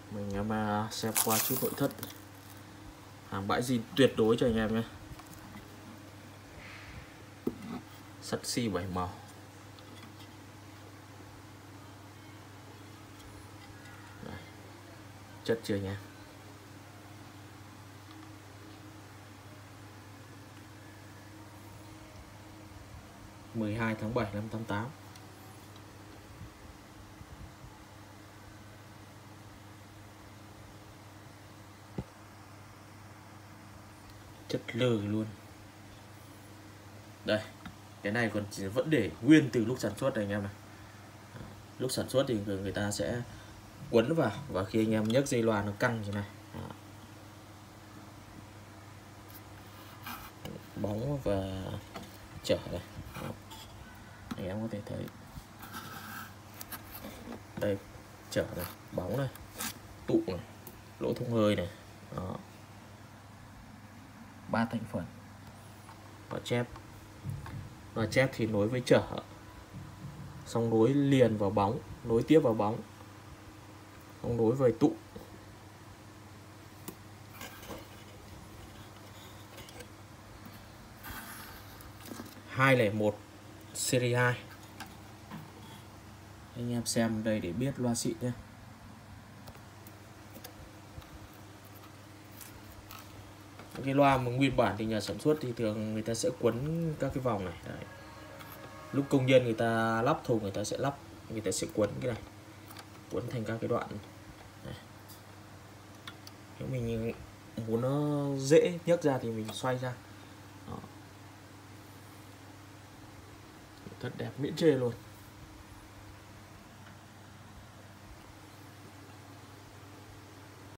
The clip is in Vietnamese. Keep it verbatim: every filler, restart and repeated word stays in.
Mình mà xem qua chút nội thất. Hàng bãi zin tuyệt đối cho anh em nhé. Sắt xi bảy màu. Đây. Chất chưa nha. mười hai tháng bảy năm tám tám. Chất lơ luôn. Đây, cái này còn chỉ vẫn để nguyên từ lúc sản xuất này anh em này. Lúc sản xuất thì người ta sẽ quấn vào, và khi anh em nhấc dây loa nó căng như này. Đó. Bóng và trở này. Đó. Anh em có thể thấy đây, trở này, bóng này, tụ này, lỗ thông hơi này. Đó. Ba thành phần. Và chép. Và chép thì nối với trở, xong nối liền vào bóng, nối tiếp vào bóng, xong nối về tụ. hai không một series hai. Anh em xem đây để biết loa xịn nhé. Cái loa mà nguyên bản thì nhà sản xuất thì thường người ta sẽ quấn các cái vòng này. Đấy. Lúc công nhân người ta lắp thùng, người ta sẽ lắp, người ta sẽ quấn cái này, quấn thành các cái đoạn này. Nếu mình muốn nó dễ nhấc ra thì mình xoay ra. Đó. Thật đẹp miễn chê luôn.